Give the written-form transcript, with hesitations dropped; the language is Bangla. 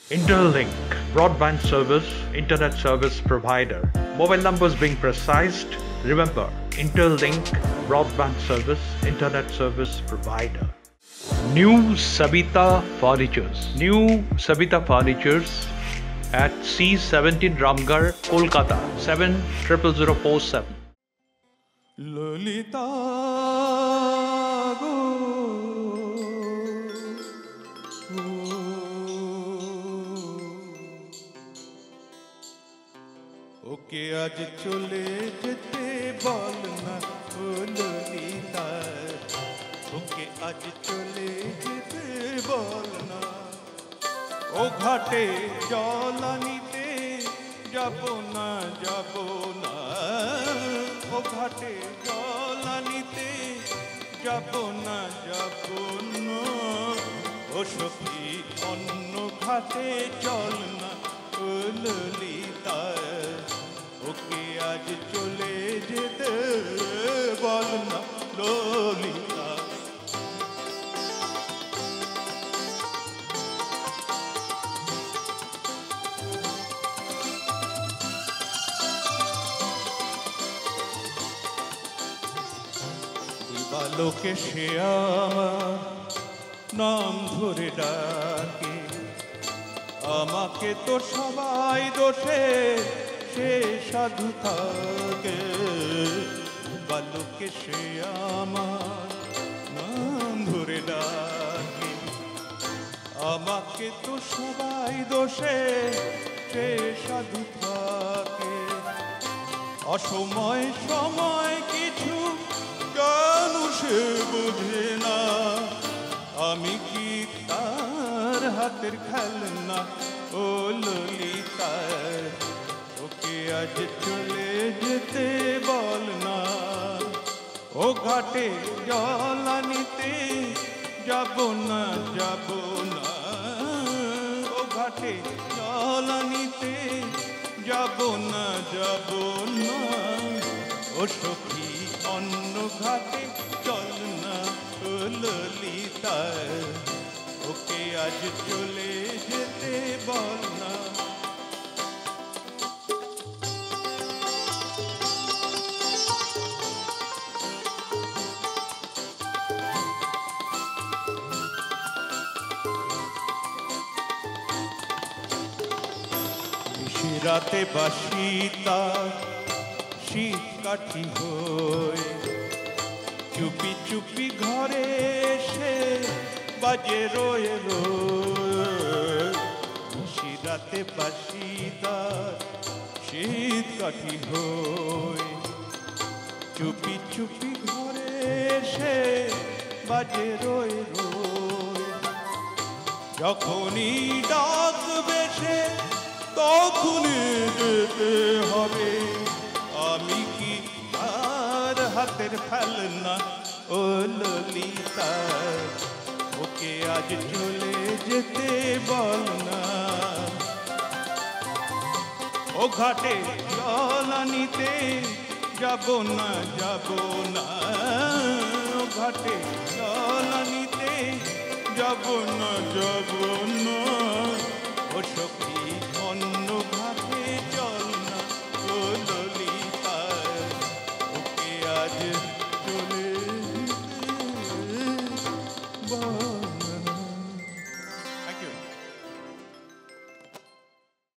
Interlink, broadband service, internet service provider. Mobile numbers being precised. Remember, Interlink, broadband service, internet service provider. New Sabita Furnitures. New Sabita Furnitures at C17 Ramgarh, Kolkata 700047. Lalita গো ওকে আজ চলে যেতে বল না ও ললিতা ওকে আজ চলে যেতে বল না ও ঘাটে জল আনিতে যাব না ও ঘাটে জল আনিতে যাব না ও সখী অন্য ঘাটে চল না ও ললিতা ওকে আজ চলে যেতে বল না ললিতা লোকে সে আমার নাম ধরে ডাকে আমাকে তো সবাই দোষে সে সাধু থাকে বালকে সে আমার নাম ধরে ডাকে আমাকে তো সবাই দোষে সে সাধু থাকে অসময় সময় কিছু কেন সে বোঝে না আমি কি তার হাতের খেলনা ও ললিতা ওকে আজ চলে যেতে বল না ও ঘাটে জল আনিতে যাব না ও ঘাটে জল আনিতে যাব না ও সখী অন্য ঘাটে চল না ও ললিতা ওকে আজ চলে যেতে বল না রাতে বাসি তার শীত কাঠি হয়ে চুপি চুপি ঘরে এসে বাজে রয়ে রাতে বাসি তার শীত কাঠি হয়ে চুপি চুপি ঘরে এসে বাজে রয়ে যখনই ডাক বেশে তখনই যেতে হবে আমি কি আর হাতের ফেলনা ও ললিতা ওকে আজ চলে যেতে বল না ও ঘাটে জল আনিতে যাব না ও ঘাটে জল আনিতে যাব না